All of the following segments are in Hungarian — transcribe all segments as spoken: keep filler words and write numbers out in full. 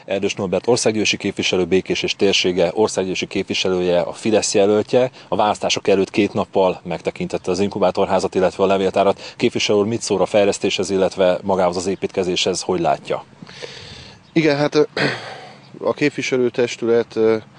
Erdős Norbert országgyűlési képviselő, Békés és térsége országgyűlési képviselője, a Fidesz jelöltje. A választások előtt két nappal megtekintette az inkubátorházat, illetve a levéltárat. Képviselő úr, mit szól a fejlesztéshez, illetve magához az építkezéshez, hogy látja? Igen, hát a képviselőtestület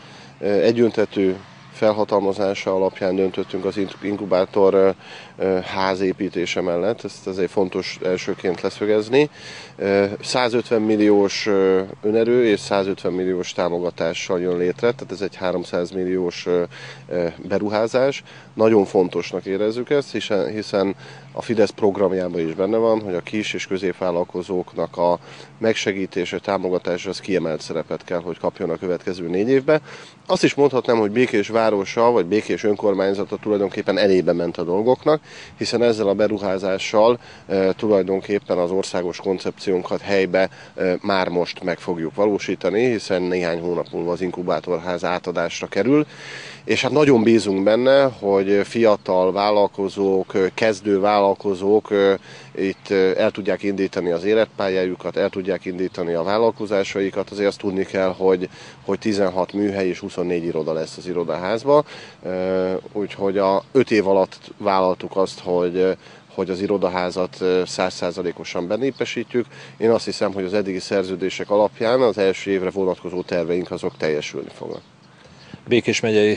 egyöntetű felhatalmazása alapján döntöttünk az inkubátor ház építése mellett, ezt azért fontos elsőként leszögezni. százötven milliós önerő és százötven milliós támogatással jön létre, tehát ez egy háromszáz milliós beruházás. Nagyon fontosnak érezzük ezt, hiszen, hiszen a Fidesz programjában is benne van, hogy a kis és középvállalkozóknak a megsegítése, támogatása az kiemelt szerepet kell, hogy kapjon a következő négy évben. Azt is mondhatnám, hogy Békés városa vagy Békés önkormányzata tulajdonképpen elébe ment a dolgoknak, hiszen ezzel a beruházással e, tulajdonképpen az országos koncepciónkat helybe e, már most meg fogjuk valósítani, hiszen néhány hónap múlva az inkubátorház átadásra kerül, és hát nagyon bízunk benne, hogy fiatal vállalkozók, kezdő vállalkozók e, itt el tudják indítani az életpályájukat, el tudják indítani a vállalkozásaikat. Azért azt tudni kell, hogy, hogy tizenhat műhely és huszonnégy iroda lesz az irodaházban, e, úgyhogy a öt év alatt vállaltuk azt, hogy hogy az irodaházat száz százalékosan benépesítjük. Én azt hiszem, hogy az eddigi szerződések alapján az első évre vonatkozó terveink azok teljesülni fognak. Békés megyei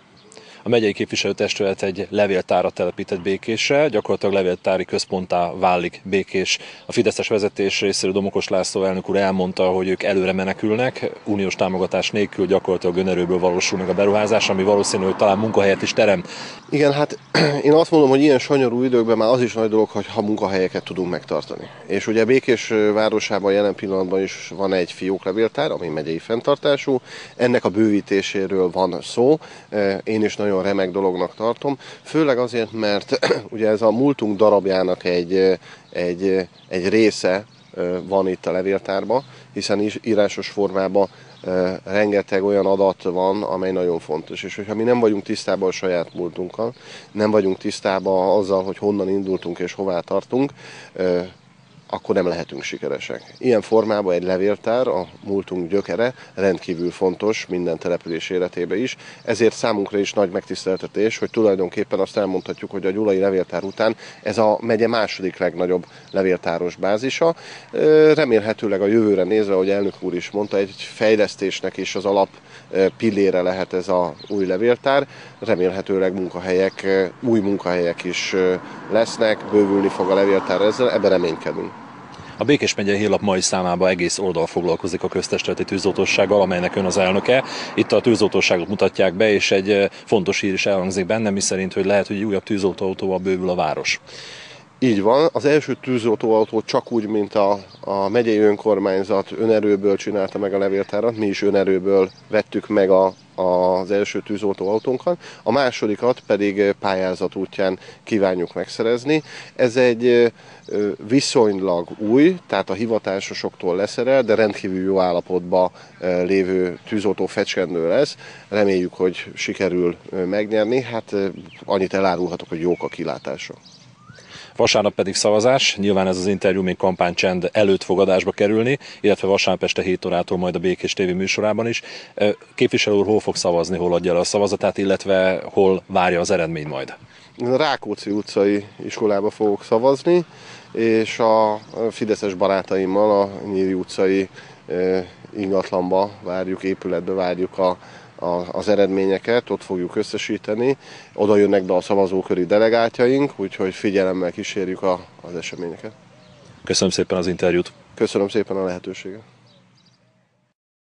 A megyei képviselőtestület egy levéltárat telepített Békésre, gyakorlatilag levéltári központtá válik Békés. A fideszes vezetés részéről Domokos László elnök úr elmondta, hogy ők előre menekülnek, uniós támogatás nélkül gyakorlatilag önerőből valósul meg a beruházás, ami valószínű, hogy talán munkahelyet is terem. Igen, hát én azt mondom, hogy ilyen sanyarú időkben már az is nagy dolog, hogy ha munkahelyeket tudunk megtartani. És ugye Békés városában jelen pillanatban is van egy fióklevéltár, ami megyei fenntartású. Ennek a bővítéséről van szó. Én is nagyon remek dolognak tartom, főleg azért, mert ugye ez a múltunk darabjának egy, egy, egy része van itt a levéltárban, hiszen írásos formában rengeteg olyan adat van, amely nagyon fontos. És hogyha mi nem vagyunk tisztában a saját múltunkkal, nem vagyunk tisztában azzal, hogy honnan indultunk és hová tartunk, akkor nem lehetünk sikeresek. Ilyen formában egy levéltár, a múltunk gyökere rendkívül fontos minden település életében is, ezért számunkra is nagy megtiszteltetés, hogy tulajdonképpen azt elmondhatjuk, hogy a gyulai levéltár után ez a megye második legnagyobb levéltáros bázisa. Remélhetőleg a jövőre nézve, ahogy elnök úr is mondta, egy fejlesztésnek is az alap pillére lehet ez a új levéltár. Remélhetőleg munkahelyek, új munkahelyek is lesznek, bővülni fog a levéltár ezzel, ebben reménykedünk. A Békés megyei hírlap mai számában egész oldal foglalkozik a köztestületi tűzoltóssággal, amelynek ön az elnöke. Itt a tűzoltóságot mutatják be, és egy fontos hír is elhangzik benne, miszerint, hogy lehet, hogy egy újabb tűzoltóautóval bővül a város. Így van, az első tűzoltóautó csak úgy, mint a, a megyei önkormányzat önerőből csinálta meg a levéltárat, mi is önerőből vettük meg a, az első tűzoltóautónkat, a másodikat pedig pályázat útján kívánjuk megszerezni. Ez egy viszonylag új, tehát a hivatásosoktól leszerel, de rendkívül jó állapotban lévő tűzoltó fecskendő lesz. Reméljük, hogy sikerül megnyerni, hát annyit elárulhatok, hogy jók a kilátások. Vasárnap pedig szavazás, nyilván ez az interjú még kampánycsend előtt fog adásba kerülni, illetve vasárnap este hét órától majd a Békés té vé műsorában is. Képviselő úr hol fog szavazni, hol adja le a szavazatát, illetve hol várja az eredményt majd? A Rákóczi utcai iskolába fogok szavazni, és a fideszes barátaimmal a Nyíri utcai ingatlanba várjuk, épületbe várjuk a az eredményeket, ott fogjuk összesíteni, oda jönnek be a szavazóköri delegátjaink, úgyhogy figyelemmel kísérjük a, az eseményeket. Köszönöm szépen az interjút. Köszönöm szépen a lehetőséget.